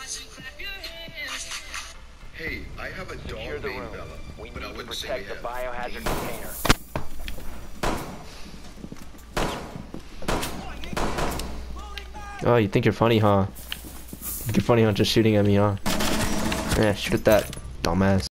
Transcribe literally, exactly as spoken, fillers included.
Hey, I have a dog Secure the named room. Bella, We but I need to wouldn't say we protect the have biohazard dangerous container. Oh, you think you're funny, huh? You think you're funny, huh? Just shooting at me, huh? Yeah, shoot at that, dumbass.